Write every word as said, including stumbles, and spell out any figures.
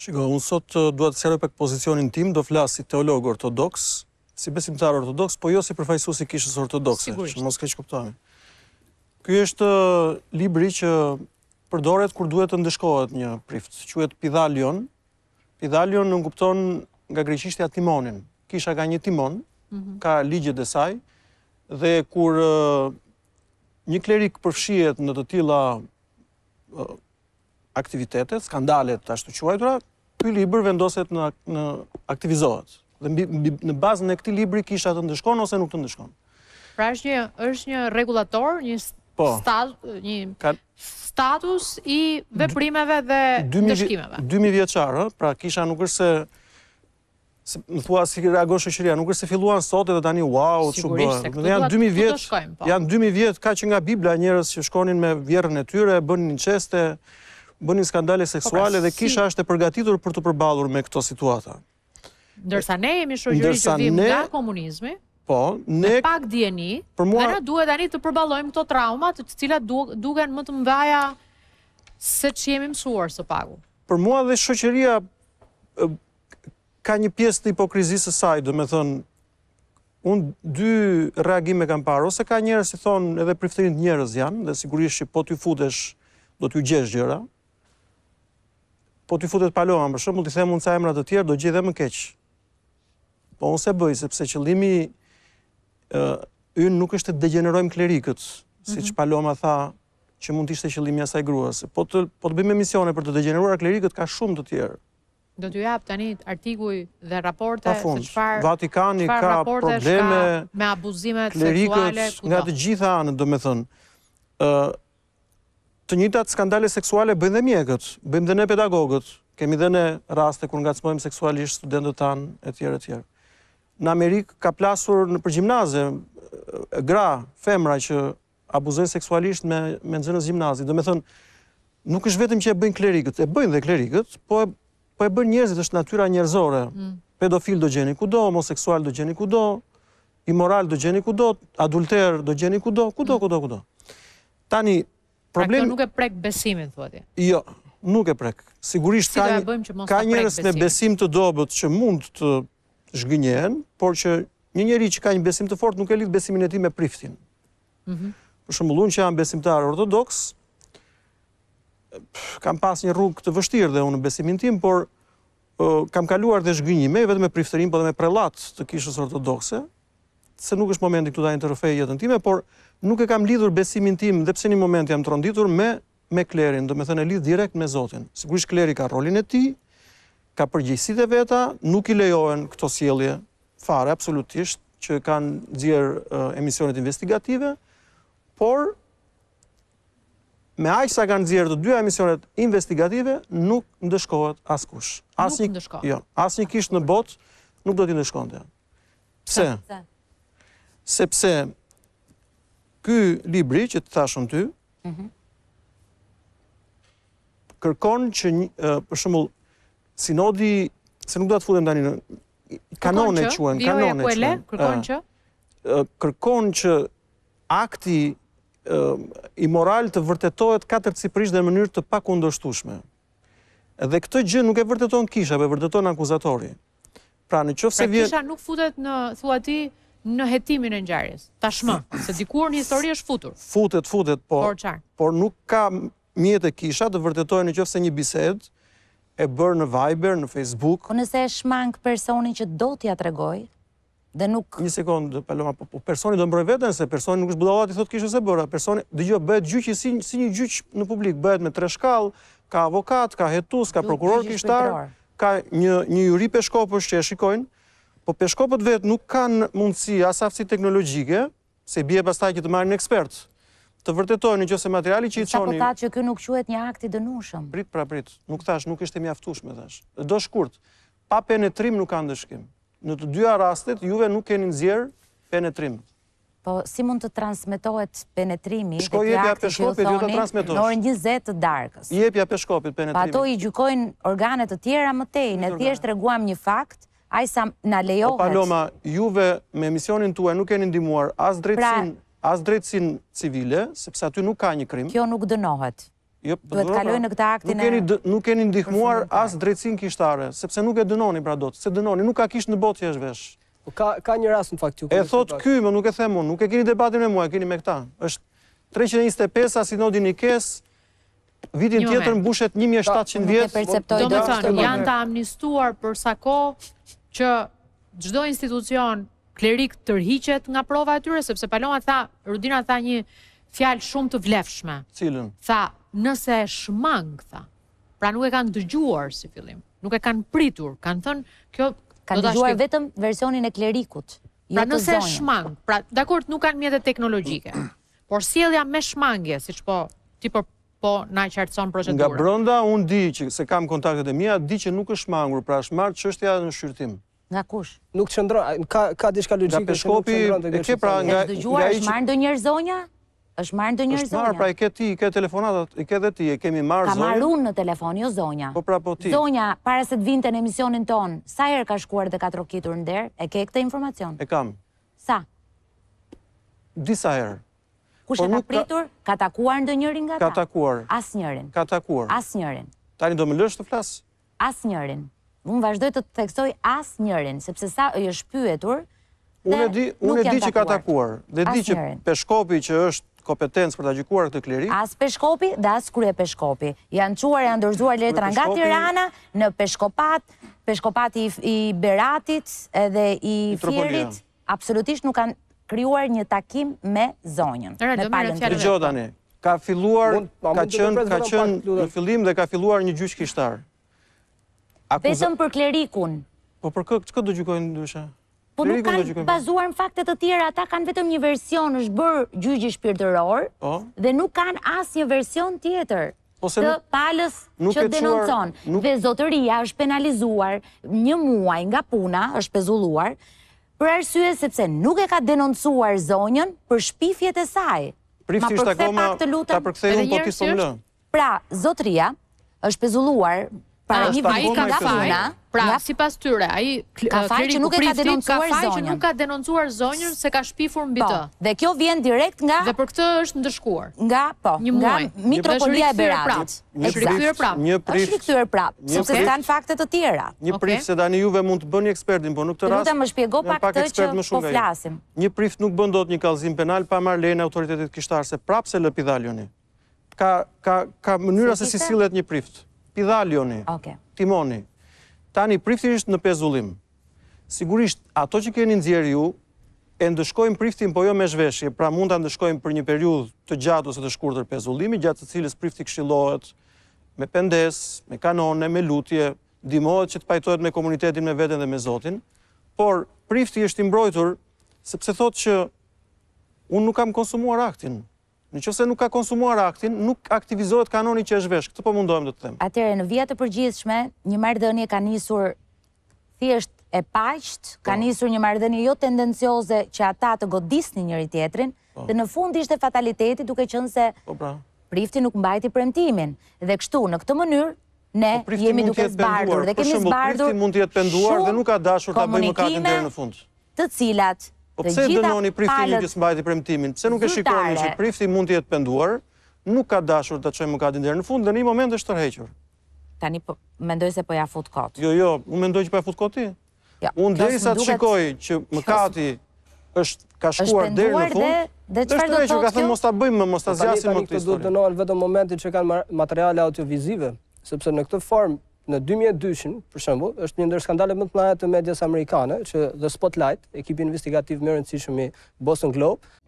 Shiko, unë sot duhet të sqaroj pak pozicionin tim, do flas si teolog ortodoks, si besimtar ortodoks, po jo si përfaqësues i kishës ortodokse, që mos keq kuptohemi. Ky është libri që përdoret kur duhet të ndeshkohet një prift. Quhet Pidhalion. Pidhalion nuk kupton nga greqishtja timonin. Kisha ka një timon, mm-hmm. ka ligjet e saj, dhe kur uh, një klerik përfshihet në të tilla uh, aktivitetet, skandalet ashtu quajtura, ky libër vendoset në, në aktivizohet. Dhe mbi, mbi, në bazën e këtij libri kisha të ndeshkon ose nuk të ndeshkon. Pra është një është një rregullator, një po, stat, një ka, status i veprimeve dhe ndeshkimeve. dy mijë vjeçar, pra kisha nuk është se Se, më thua si reagon shoqëria, nuk është se filluan sot edhe tani wow, çu bën. Janë dy mijë vjet, po. janë dy mijë vjet ka që nga Bibla njerëz që shkonin me vjerrën e tyre, bënin inceste, bënin skandale seksuale po, dhe kisha si... është e përgatitur për të përballur me këto situata. Ndërsa ne jemi shoqëri që vim ne... nga komunizmi, po, ne me pak dieni, mua... dhe ne duhet tani të përballojmë këto trauma, të cilat du... duken më të mëdha se ç'jemi mësuar së pagu. Për mua dhe shoqëria ka një pjesë të hipokrizisë së saj, do me thënë, unë dy reagime kam parë, ose ka njerëz që thonë edhe priftërinjt njerëz janë, dhe sigurisht që po t'ju futesh, do t'ju gjesh gjëra, po t'ju futet Paloma, për shembull, t'i them unë ca emra të tjerë, do gjej edhe më keq. Po unë se bëj, sepse qëllimi uh, ynë nuk është të degenerojmë klerikët, mm-hmm. siç Paloma tha, që mund t'ishte qëllimi asaj gruas. Po të, po të bëjmë emisione për të degeneruar klerikët, ka shumë të tjerë. Do t'ju jap tani artikuj dhe raporte se çfarë Vatikani ka probleme me abuzimet seksuale nga të gjitha anët, do me thënë. Uh, të njëjtat skandale seksuale bëjnë dhe mjekët, bëjmë dhe ne pedagogët, kemi dhe ne raste kur ngacmojmë seksualisht studentët tanë, etj, etj. Në Amerikë ka plasur në për gjimnaze gra, femra që abuzojnë seksualisht me, me nxënës gjimnazit. Do me thënë, nuk është vetëm që e bëjnë klerikët, e bëjnë dhe klerikët, po e Po e bën njerëzit, është natyra njerëzore. Mm. Pedofil do gjeni kudo, homoseksual do gjeni kudo, imoral do gjeni kudo, adulter do gjeni kudo, kudo, kudo, kudo. Tani, problem... Pra këto nuk e prek besimin, thuati? Jo, nuk e prek. Sigurisht si ka, ka njerëz me besim të dobët që mund të zhgënjehen, por që një njeri që ka një besim të fortë nuk e lidh besimin e tij me priftin. Mm-hmm. Për shembull, unë që jam besimtar ortodoks, kam pas një rrugë të vështirë dhe unë në besimin tim, por uh, kam kaluar dhe zhgënjime, vetëm me priftërin, po dhe me prelat të kishës ortodokse, se nuk është momenti këtu ta interrofej jetën time, por nuk e kam lidhur besimin tim, dhe pse një moment jam tronditur, me, me klerin, do me thënë e lidh direkt me Zotin. Sigurisht kleri ka rolin e tij, ka përgjegjësitë e veta, nuk i lejohen këto sjellje fare, absolutisht, që kanë nxjerr uh, emisionet investigative, por me aq sa kanë nxjerrë të dyja emisionet investigative, nuk ndeshkohet askush. Asnjë, nuk ndeshkohet. Jo, asnjë kishë në botë nuk do t'i ndeshkonte. Pse? Pse? Sepse ky libri që të thashun ty, mm-hmm. kërkon që një, uh, për shembull, sinodi, se nuk do të futem tani në kanone quhen, kanone quhen. Kërkon që uh, kërkon që akti i moral të vërtetohet katërcipërisht dhe në mënyrë të pakundërshtueshme. Dhe këtë gjë nuk e vërteton kisha, por e vërteton akuzatori. Pra në qoftë se vjen... Pra kisha nuk futet në, thua ti, në hetimin e ngjarjes. Tashmë, se dikur në histori është futur. Futet, futet, po. Por çfarë? Por nuk ka mjet e kisha të vërtetojë në qoftë se një bisedë e bërë në Viber, në Facebook. Po nëse e shmang personin që do t'ja tregoj, dhe nuk... Një sekundë, Paloma, po personi do mbroj veten, se personi nuk është budallat i thot kishë se bëra. Personi, dëgjoj, bëhet gjyqi si, si një gjyq në publik, bëhet me tre shkallë, ka avokat, ka hetus, ka prokuror kishtar, ka një, një juri peshkopësh që e shikojnë, po peshkopët vetë nuk kanë mundësi as aftësi teknologjike, se bie pastaj që të marrin ekspert, të vërtetojnë nëse materiali që i çoni. Sa po thatë që ky nuk quhet një akt i dënueshëm. Prit, pra prit, nuk thash, nuk ishte mjaftueshme thash. Do shkurt, pa penetrim nuk ka ndëshkim. Në të dyja rastet, juve nuk keni nxjerr penetrim. Po, si mund të transmetohet penetrimi dhe ky akti që ju thoni në orën njëzet të darkës? Jepja peshkopit penetrimi. Pa ato i gjykojnë organet të tjera më tej, ne thjesht treguam një fakt, ai sa na lejohet. Po Paloma, juve me emisionin tuaj nuk keni ndihmuar as drejtsin, as drejtsin civile, sepse aty nuk ka një krim. Kjo nuk dënohet. Jo, Duhet kaloj në këtë aktin nuk keni, e... dë- nuk keni ndihmuar përfundimtar. as drejtësinë kishtare, sepse nuk e dënoni pra dot, se dënoni, nuk ka kisht në botë që është vesh. Po ka ka një rast në fakt ju. E thot ky, më nuk e them unë, nuk e keni debatin me mua, e keni me këta. Është treqind e njëzet e pesë sinodi Nikes, vitin Një tjetër moment. mbushet një mijë e shtatëqind Nuk e vjet. perceptoj Do me dot. thënë, janë të amnistuar për sa kohë që çdo institucion klerik tërhiqet nga prova e tyre, sepse Paloma tha, Rudina tha një fjalë shumë të vlefshme. Cilën? Tha, nëse e shmang, tha. Pra nuk e kanë dëgjuar si fillim. Nuk e kanë pritur. Kanë thënë, kjo Kanë do ta dëgjuar shpjeg- vetëm versionin e klerikut. jo Pra të nëse e zonjës. shmang, pra dakord nuk kanë mjete teknologjike. Por sjellja me shmangje, siç po ti po po na qartëson Nga procedurën. brenda unë di që se kam kontaktet e mia, di që nuk është shmangur, pra është marrë çështja në shqyrtim. Nga kush? Nuk qëndron, ka ka diçka logjike. Nga Peshkopi, e ke pra E nga është dëgjuar, nga ai është që- marrë ndonjëherë zonja? Është marrë ndonjëherë është marrë, pra zonja? i ke ti, i ke telefonatat, i ke dhe ti, e kemi marrë Ka marrë zonjën. unë në telefon, jo zonja. Po pra po ti. Zonja, para se të vinte në emisionin ton, sa herë ka shkuar dhe ka trokitur në derë? E ke këtë informacion? E kam. Sa? Disa herë. Kush Po e ka nuk ka- pritur? Ka takuar ndonjërin nga ta? Ka takuar. Asnjërin. Ka takuar. Asnjërin. Tani do më lësh të flas? Asnjërin. Unë vazhdoj të theksoj asnjërin, sepse sa i është pyetur, Unë e di, unë e di që ka takuar. Dhe di që Asnjërin. Peshkopi që është kompetencë për ta gjykuar këtë klerik, As Peshkopi dhe as krye Peshkopi. Janë quar, janë dorëzuar letra nga Peshkopi- Tirana në Peshkopat, Peshkopati i, i Beratit edhe i Mitropolia. Fierit, absolutisht nuk kanë krijuar një takim me zonjën. Ere, me do merrem palën fjalën time. dëgjoj tani. Ka filluar, Mund- a ka mund të qenë, ndërpres ka vetëm qenë pak, lutem? në fillim dhe ka filluar një gjyq kishtar. Akuza... Vetëm për klerikun. Po për kë, çka do gjykojnë ndryshe? Po nuk Klerikun do kanë gjykojnë. bazuar në fakte të tjera, ata kanë vetëm një version, është bërë gjyqi shpirtëror, Po. dhe nuk kanë asnjë version tjetër Po se të nuk- palës nuk që e quar- denoncon. nuk- Dhe zotëria është penalizuar një muaj nga puna, është pezulluar, për arsye sepse nuk e ka denoncuar zonjën për shpifjet e saj. Prifti Ma është përkthe akoma pak të lutem. ta përkthej Edhe unë po njerë ti si po më është? lë. Pra, zotëria është pezulluar para Ah, një takoma ai viti ka nga këtë faj, puna. pra nga- sipas tyre, ai kl- Ka faj që kleriku nuk e ka prifti, denoncuar ka faj që zonjën. nuk ka denoncuar zonjën se ka shpifur mbi Po, të. dhe kjo vjen direkt nga Dhe për këtë është ndëshkuar. nga po, Një nga muaj. Mitropolia e Është rikthyer Beratit. prap. Një Është rikthyer prift- prap. Një Është prift, rikthyer prap, Një sepse prift- s'kan fakte të tjera. një Okej. prift se tani juve mund të bëni ekspertin, po në këtë Të rast. lutem më shpjego janë pak këtë ekspert që më shumë po nga ju. flasim. Një prift nuk bën dot një kallëzim penal pa marrë lejen e autoritetit kishtar, se prapë se lë Pidhalioni. Ka ka ka mënyra Se se si kishte? sillet një prift. Pidhalioni, Okej. Timoni. Tani prifti është në pezullim. Sigurisht ato që keni nxjerr ju e ndëshkojmë priftin, po jo me zhveshje, pra mund ta ndëshkojmë për një periudhë të gjatë ose të shkurtër pezullimi, gjatë të cilës prifti këshillohet me pendes, me kanone, me lutje, ndihmohet që të pajtohet me komunitetin, me veten dhe me Zotin, por prifti është i mbrojtur sepse thotë që unë nuk kam konsumuar aktin. Në qoftë se nuk ka konsumuar aktin, nuk aktivizohet kanoni që është vesh. Këtë po mundohem të të them. Atëherë në vija të përgjithshme, një marrëdhënie ka nisur thjesht e paqt, ka nisur një marrëdhënie jo tendencioze që ata të godisnin njëri tjetrin, dhe në fund ishte fataliteti duke qenë se Po pra. prifti nuk mbajti premtimin. Dhe kështu, në këtë mënyrë, ne Po prifti jemi mund të duke jetë zbardur penduar. dhe Për kemi shembull, zbardur prifti mund të jetë penduar dhe shumë nuk ka dashur ta bëjë mëkatin deri në fund. të cilat Po të pse gjitha dënoni priftin palët që s'mbajti premtimin? Pse nuk e shikoni zyrtare. që prifti mund të jetë penduar, nuk ka dashur ta çojë mëkatin deri në fund dhe në një moment është tërhequr. Tani po, mendoj se po ja fut kot. Jo, jo, unë mendoj që pa e fut koti. Ja, Unë kjo derisa s'm të duket- shikoj që mëkati është ka është shkuar deri në penduar fund, dhe dhe çfarë do tërhequr, thotë ka thënë kjo? mos ta bëjmë më, mos ta Po tani zgjasim më tani këtë këto duhet histori. dënohen vetëm momentin që kanë mar- materiale audiovizive, sepse në këtë formë në dy mijë e dy-shin, për shembull, është një ndër skandalet më të mëdha të medias amerikane që The Spotlight, ekipi investigativ më i rëndësishëm i Boston Globe,